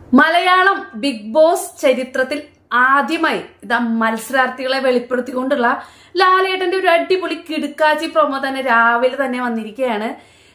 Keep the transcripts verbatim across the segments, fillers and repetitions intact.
Malayalam big boss ചരിത്രത്തിൽ ആദ്യമായി ഇതാ മത്സരാർത്ഥികളെ വെളിപ്പെടുത്തിക്കൊണ്ടുള്ള ലാലേട്ടന്റെ ഒരു അടിപൊളി കിടുക്കാച്ചി പ്രൊമോ തന്നെ രാവിലെ തന്നെ വന്നിരിക്കുകയാണ്.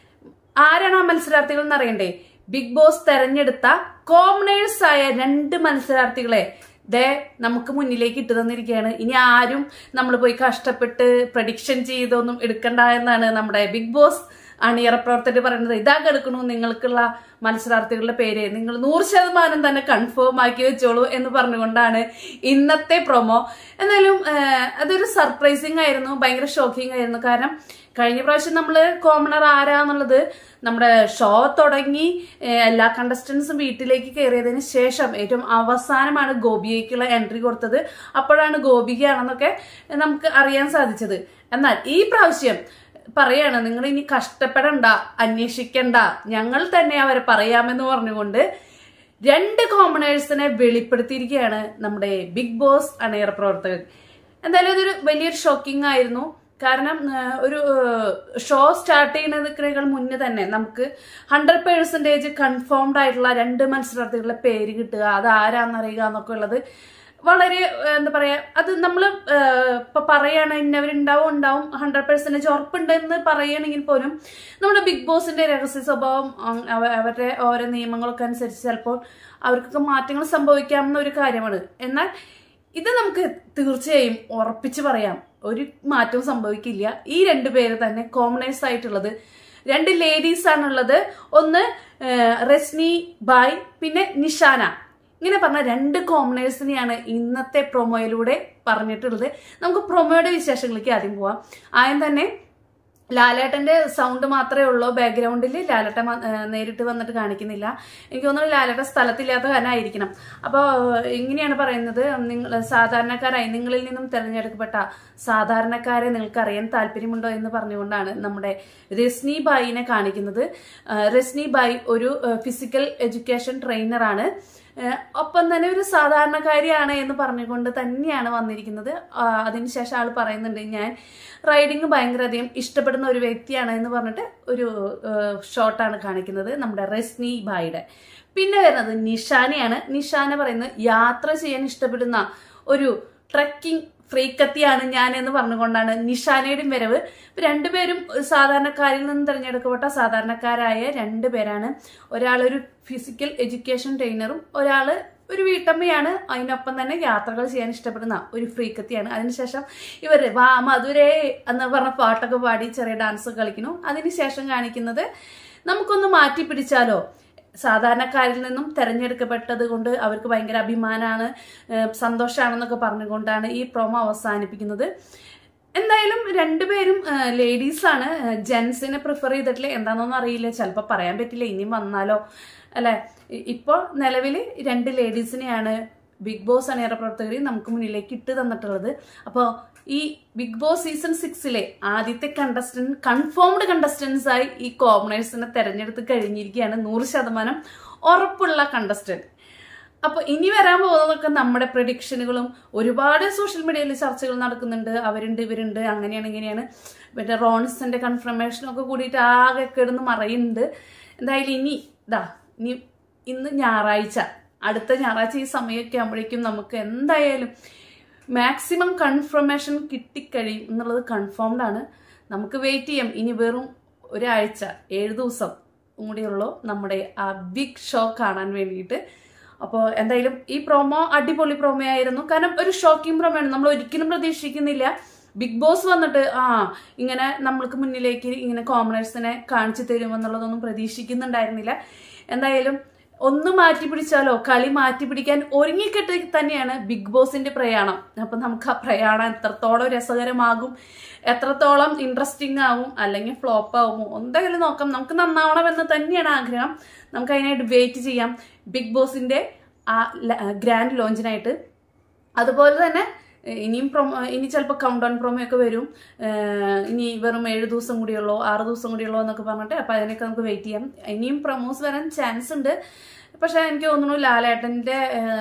ആരാണ് ആ മത്സരാർത്ഥികൾ എന്നറിയണ്ടേ? ബിഗ് ബോസ് തെരഞ്ഞെടുത്ത കോമണേഴ്സ് ആയ രണ്ട് മത്സരാർത്ഥികളെ ദേ നമുക്ക് മുന്നിലേക്ക് ഇട്ടു തന്നിരിക്കുകയാണ്. ഇനി ആരും നമ്മൾ പോയി കഷ്ടപ്പെട്ട് പ്രഡിക്ഷൻ ചെയ്തൊന്നും എടുക്കണ്ട എന്നാണ് നമ്മുടെ ബിഗ് ബോസ് അണിയറ പ്രവർത്തകർ പറയുന്നത്. ഇതാ കിടക്കണു നിങ്ങൾക്കുള്ള മത്സരാർത്ഥികളുടെ പേര്, നിങ്ങൾ നൂറ് ശതമാനം തന്നെ കൺഫേം ആക്കി വെച്ചോളൂ എന്ന് പറഞ്ഞുകൊണ്ടാണ് ഇന്നത്തെ പ്രൊമോ. എന്നാലും അതൊരു സർപ്രൈസിങ് ആയിരുന്നു, ഭയങ്കര ഷോക്കിംഗ് ആയിരുന്നു. കാരണം കഴിഞ്ഞ പ്രാവശ്യം നമ്മള് കോമണർ ആരാന്നുള്ളത് നമ്മുടെ ഷോ തുടങ്ങി എല്ലാ കണ്ടസ്റ്റൻസും വീട്ടിലേക്ക് കയറിയതിന് ശേഷം ഏറ്റവും അവസാനമാണ് ഗോപികയ്ക്കുള്ള എൻട്രി കൊടുത്തത്. അപ്പോഴാണ് ഗോപികയാണെന്നൊക്കെ നമുക്ക് അറിയാൻ സാധിച്ചത്. എന്നാൽ ഈ പ്രാവശ്യം പറയാണ്, നിങ്ങൾ ഇനി കഷ്ടപ്പെടണ്ട, അന്വേഷിക്കണ്ട, ഞങ്ങൾ തന്നെ അവരെ പറയാമെന്ന് പറഞ്ഞുകൊണ്ട് രണ്ട് കോമണേഴ്സിനെ വെളിപ്പെടുത്തിയിരിക്കുകയാണ് നമ്മുടെ ബിഗ് ബോസ് അണിയറ പ്രവർത്തകർ. എന്തായാലും ഇതൊരു വലിയൊരു ഷോക്കിംഗ് ആയിരുന്നു. കാരണം ഒരു ഷോ സ്റ്റാർട്ട് ചെയ്യുന്നതിനേക്കാൾ മുന്നേ തന്നെ നമുക്ക് ഹൺഡ്രഡ് പേഴ്സൻറ്റേജ് കൺഫേംഡ് ആയിട്ടുള്ള രണ്ട് മത്സരാർത്ഥികളുടെ പേര് കിട്ടുക, അത് ആരാന്നറിയുക എന്നൊക്കെ ഉള്ളത് വളരെ എന്താ പറയാ, അത് നമ്മൾ ഇപ്പൊ പറയാണ് ഇന്നവരുണ്ടാവും ഉണ്ടാവും ഹൺഡ്രഡ് പെർസെന്റേജ് ഉറപ്പുണ്ടെന്ന് പറയുകയാണെങ്കിൽ പോലും നമ്മുടെ ബിഗ് ബോസിന്റെ രഹസ്യ സ്വഭാവം, അവരുടെ ഓരോ നിയമങ്ങളൊക്കെ അനുസരിച്ച് ചിലപ്പോൾ അവർക്കൊക്കെ മാറ്റങ്ങൾ സംഭവിക്കാവുന്ന ഒരു കാര്യമാണ്. എന്നാൽ ഇത് നമുക്ക് തീർച്ചയായും ഉറപ്പിച്ച് പറയാം, ഒരു മാറ്റവും സംഭവിക്കില്ല. ഈ രണ്ടു പേര് തന്നെ കോമണേഴ്സ് ആയിട്ടുള്ളത് രണ്ട് ലേഡീസ് ആണുള്ളത്. ഒന്ന് റസ്നി ബായ്, പിന്നെ നിഷാന. ഇങ്ങനെ പറഞ്ഞ രണ്ട് കോമണേഴ്സിനെയാണ് ഇന്നത്തെ പ്രൊമോയിലൂടെ പറഞ്ഞിട്ടുള്ളത്. നമുക്ക് പ്രൊമോയുടെ വിശേഷങ്ങളിലേക്ക് ആദ്യം പോവാം. ആദ്യം തന്നെ ലാലേട്ടന്റെ സൗണ്ട് മാത്രമേ ഉള്ളൂ ബാക്ക്ഗ്രൗണ്ടിൽ, ലാലേട്ടൻ നേരിട്ട് വന്നിട്ട് കാണിക്കുന്നില്ല. എനിക്ക് തോന്നുന്നു ലാലേട്ടൻ സ്ഥലത്തില്ലാത്ത കാരണമായിരിക്കണം. അപ്പോൾ ഇങ്ങനെയാണ് പറയുന്നത്, നിങ്ങൾ സാധാരണക്കാരായി നിങ്ങളിൽ നിന്നും തിരഞ്ഞെടുക്കപ്പെട്ട സാധാരണക്കാരെ നിങ്ങൾക്ക് അറിയാൻ താല്പര്യമുണ്ടോ എന്ന് പറഞ്ഞുകൊണ്ടാണ് നമ്മുടെ റസ്നി ബായിനെ കാണിക്കുന്നത്. റസ്നി ബായി ഒരു ഫിസിക്കൽ എഡ്യൂക്കേഷൻ ട്രെയിനറാണ്, ഒപ്പം തന്നെ ഒരു സാധാരണക്കാരിയാണ് എന്ന് പറഞ്ഞുകൊണ്ട് തന്നെയാണ് വന്നിരിക്കുന്നത്. അതിനുശേഷം ആൾ പറയുന്നുണ്ട്, ഞാൻ റൈഡിങ് ഭയങ്കര അധികം ഇഷ്ടപ്പെടുന്ന ഒരു വ്യക്തിയാണ് എന്ന് പറഞ്ഞിട്ട് ഒരു ഷോട്ടാണ് കാണിക്കുന്നത് നമ്മുടെ റസ്നി ബായിയുടെ. പിന്നെ വരുന്നത് നിഷാനയാണ്. നിഷാന പറയുന്നത് യാത്ര ചെയ്യാൻ ഇഷ്ടപ്പെടുന്ന ഒരു ട്രക്കിംഗ് ഫ്രീക്കത്തിയാണ് ഞാൻ എന്ന് പറഞ്ഞുകൊണ്ടാണ് നിഷാനയുടെയും വരവ്. രണ്ടുപേരും സാധാരണക്കാരിൽ നിന്ന് തിരഞ്ഞെടുക്കപ്പെട്ട സാധാരണക്കാരായ രണ്ടു പേരാണ്. ഒരാളൊരു ഫിസിക്കൽ എഡ്യൂക്കേഷൻ ട്രെയിനറും ഒരാള് ഒരു വീട്ടമ്മയാണ്. അതിനൊപ്പം തന്നെ യാത്രകൾ ചെയ്യാൻ ഇഷ്ടപ്പെടുന്ന ഒരു ഫ്രീക്കത്തിയാണ്. അതിനുശേഷം ഇവര് വാ മധുരേ എന്ന് പറഞ്ഞ പാട്ടൊക്കെ പാടി ചെറിയ ഡാൻസ് കളിക്കുന്നു. അതിനുശേഷം കാണിക്കുന്നത് നമുക്കൊന്ന് മാറ്റി പിടിച്ചാലോ, സാധാരണക്കാരിൽ നിന്നും തെരഞ്ഞെടുക്കപ്പെട്ടത് കൊണ്ട് അവർക്ക് ഭയങ്കര അഭിമാനമാണ്, സന്തോഷമാണെന്നൊക്കെ പറഞ്ഞുകൊണ്ടാണ് ഈ പ്രൊമോ അവസാനിപ്പിക്കുന്നത്. എന്തായാലും രണ്ടുപേരും ലേഡീസാണ്, ജെൻസിനെ പ്രിഫർ ചെയ്തിട്ടില്ല. എന്താണെന്നൊന്നും അറിയില്ല, ചിലപ്പോൾ പറയാൻ പറ്റില്ല, ഇനിയും വന്നാലോ അല്ലെ. ഇപ്പോൾ നിലവിൽ രണ്ട് ലേഡീസിനെയാണ് ബിഗ് ബോസ് അണിയറ പ്രവർത്തകർ നമുക്ക് മുന്നിലേക്ക് ഇട്ട് തന്നിട്ടുള്ളത്. അപ്പോൾ ഈ ബിഗ് ബോസ് സീസൺ സിക്സിലെ ആദ്യത്തെ കണ്ടസ്റ്റന്റ് കൺഫേംഡ് കണ്ടസ്റ്റൻസ് ആയി ഈ കോമണേഴ്സിനെ തെരഞ്ഞെടുത്ത് കഴിഞ്ഞിരിക്കുകയാണ്. നൂറ് ശതമാനം ഉറപ്പുള്ള കണ്ടസ്റ്റന്റ്. അപ്പൊ ഇനി വരാൻ പോകുന്നതൊക്കെ നമ്മുടെ പ്രഡിക്ഷനുകളും ഒരുപാട് സോഷ്യൽ മീഡിയയിൽ ചർച്ചകൾ നടക്കുന്നുണ്ട്. അവരുണ്ട് ഇവരുണ്ട് അങ്ങനെയാണ് ഇങ്ങനെയാണ്, മറ്റേ റോൺസിന്റെ കൺഫർമേഷനൊക്കെ കൂടിയിട്ട് ആകെ കിടന്ന് മറയുന്നുണ്ട്. എന്തായാലും ഇനി ഇതാ ഇനി ഇന്ന് ഞായറാഴ്ച, അടുത്ത ഞായറാഴ്ച ഈ സമയമൊക്കെ ആകുമ്പോഴേക്കും നമുക്ക് എന്തായാലും മാക്സിമം കൺഫർമേഷൻ കിട്ടിക്കഴിയും എന്നുള്ളത് കൺഫേംഡ് ആണ്. നമുക്ക് വെയിറ്റ് ചെയ്യാം. ഇനി വെറും ഒരാഴ്ച, ഏഴ് ദിവസം കൂടിയുള്ളൂ നമ്മുടെ ആ ബിഗ് ഷോ കാണാൻ വേണ്ടിയിട്ട്. അപ്പോൾ എന്തായാലും ഈ പ്രൊമോ അടിപൊളി പ്രൊമോ ആയിരുന്നു. കാരണം ഒരു ഷോക്കിംഗ് പ്രൊമോ ആണ്. നമ്മൾ ഒരിക്കലും പ്രതീക്ഷിക്കുന്നില്ല ബിഗ് ബോസ് വന്നിട്ട് ആ ഇങ്ങനെ നമ്മൾക്ക് മുന്നിലേക്ക് ഇങ്ങനെ കോമണേഴ്സിനെ കാണിച്ചു തരുമെന്നുള്ളതൊന്നും പ്രതീക്ഷിക്കുന്നുണ്ടായിരുന്നില്ല. എന്തായാലും ഒന്ന് മാറ്റി പിടിച്ചാലോ, കളി മാറ്റി പിടിക്കാൻ ഒരുങ്ങിക്കെട്ടി തന്നെയാണ് ബിഗ് ബോസിന്റെ പ്രയാണം. അപ്പൊ നമുക്ക് ആ പ്രയാണം എത്രത്തോളം രസകരമാകും, എത്രത്തോളം ഇൻട്രസ്റ്റിംഗ് ആവും, അല്ലെങ്കിൽ ഫ്ലോപ്പ് ആവുമോ എന്തായാലും നോക്കാം. നമുക്ക് നന്നാവണമെന്ന് തന്നെയാണ് ആഗ്രഹം. നമുക്ക് അതിനായിട്ട് വെയിറ്റ് ചെയ്യാം ബിഗ് ബോസിന്റെ ആ ഗ്രാൻഡ് ലോഞ്ചിനായിട്ട്. അതുപോലെ തന്നെ ഇനിയും പ്രൊമോ, ഇനി ചിലപ്പോൾ കൗണ്ട് ഡൗൺ പ്രൊമോ ഒക്കെ വരും. ഇനി വെറും ഏഴ് ദിവസം കൂടിയുള്ളൂ, ആറ് ദിവസം കൂടിയുള്ളൂ എന്നൊക്കെ പറഞ്ഞിട്ട്. അപ്പം അതിനൊക്കെ നമുക്ക് വെയിറ്റ് ചെയ്യാം. ഇനിയും പ്രൊമോസ് വരാൻ ചാൻസ് ഉണ്ട്. പക്ഷെ എനിക്ക് തോന്നുന്നു ലാലേട്ടൻ്റെ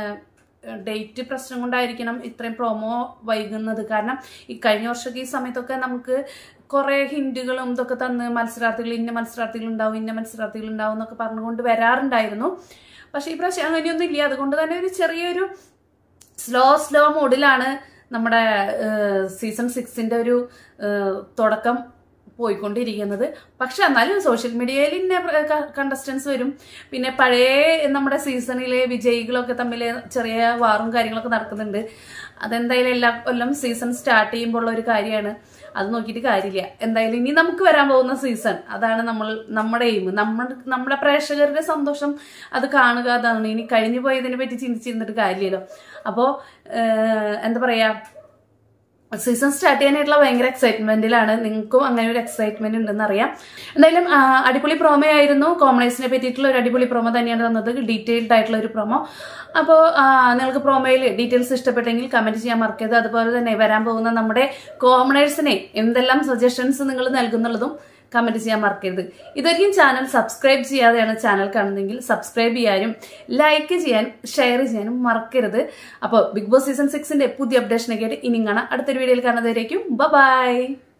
ഡേറ്റ് പ്രശ്നം കൊണ്ടായിരിക്കണം ഇത്രയും പ്രൊമോ വൈകുന്നത്. കാരണം ഈ കഴിഞ്ഞ വർഷമൊക്കെ ഈ സമയത്തൊക്കെ നമുക്ക് കുറെ ഹിന്റുകളും ഇതൊക്കെ തന്ന് മത്സരാർത്ഥികൾ ഇന്ന മത്സരാർത്ഥികൾ ഉണ്ടാവും ഇന്ന മത്സരാർത്ഥികൾ ഉണ്ടാവും എന്നൊക്കെ പറഞ്ഞുകൊണ്ട് വരാറുണ്ടായിരുന്നു. പക്ഷെ ഈ പ്രാവശ്യം അങ്ങനെയൊന്നും ഇല്ല. അതുകൊണ്ട് തന്നെ ഒരു ചെറിയൊരു സ്ലോ സ്ലോ മോഡിലാണ് നമ്മുടെ സീസൺ സിക്സിന്റെ ഒരു തുടക്കം പോയിക്കൊണ്ടിരിക്കുന്നത്. പക്ഷെ എന്നാലും സോഷ്യൽ മീഡിയയിൽ ഇന്ന കണ്ടസ്റ്റൻസ് വരും. പിന്നെ പഴയ നമ്മുടെ സീസണിലെ വിജയികളൊക്കെ തമ്മിൽ ചെറിയ വാറും കാര്യങ്ങളൊക്കെ നടക്കുന്നുണ്ട്. അതെന്തായാലും എല്ലാ കൊല്ലം സീസൺ സ്റ്റാർട്ട് ചെയ്യുമ്പോൾ ഉള്ള ഒരു കാര്യമാണ്. അത് നോക്കിയിട്ട് കാര്യമില്ല. എന്തായാലും ഇനി നമുക്ക് വരാൻ പോകുന്ന സീസൺ അതാണ് നമ്മൾ നമ്മുടെ എയിം. നമ്മൾ നമ്മുടെ പ്രേക്ഷകരുടെ സന്തോഷം അത് കാണുക, അതാണ്. ഇനി കഴിഞ്ഞു പോയതിനെ പറ്റി ചിന്തിച്ചിരുന്നിട്ട് കാര്യമില്ലല്ലോ. അപ്പോൾ എന്താ പറയാ, സീസൺ സ്റ്റാർട്ട് ചെയ്യാനായിട്ടുള്ള ഭയങ്കര എക്സൈറ്റ്മെന്റിലാണ്. നിങ്ങൾക്കും അങ്ങനെ ഒരു എക്സൈറ്റ്മെന്റ് ഉണ്ടെന്ന് അറിയാം. എന്തായാലും അടിപൊളി പ്രോമോ ആയിരുന്നു. കോമണേഴ്സിനെ പറ്റിയിട്ടുള്ള ഒരു അടിപൊളി പ്രോമോ തന്നെയാണ് തന്നത്, ഡീറ്റെയിൽഡ് ആയിട്ടുള്ള ഒരു പ്രോമോ. അപ്പോൾ നിങ്ങൾക്ക് പ്രോമോയിൽ ഡീറ്റെയിൽസ് ഇഷ്ടപ്പെട്ടെങ്കിൽ കമന്റ് ചെയ്യാൻ മറക്കരുത്. അതുപോലെ തന്നെ വരാൻ പോകുന്ന നമ്മുടെ കോമണേഴ്സിനെ എന്തെല്ലാം സജഷൻസ് നിങ്ങൾ നൽകുന്നുള്ളതും കമന്റ് ചെയ്യാൻ മറക്കരുത്. ഇതൊരിക്കലും ചാനൽ സബ്സ്ക്രൈബ് ചെയ്യാതെയാണ് ചാനൽ കാണുന്നതെങ്കിൽ സബ്സ്ക്രൈബ് ചെയ്യാനും ലൈക്ക് ചെയ്യാനും ഷെയർ ചെയ്യാനും മറക്കരുത്. അപ്പോൾ ബിഗ് ബോസ് സീസൺ സിക്സിന്റെ പുതിയ അപ്ഡേഷനൊക്കെ ആയിട്ട് ഇനി കാണാം. അടുത്തൊരു വീഡിയോയിൽ കാണുന്നതായിരിക്കും. ബൈ.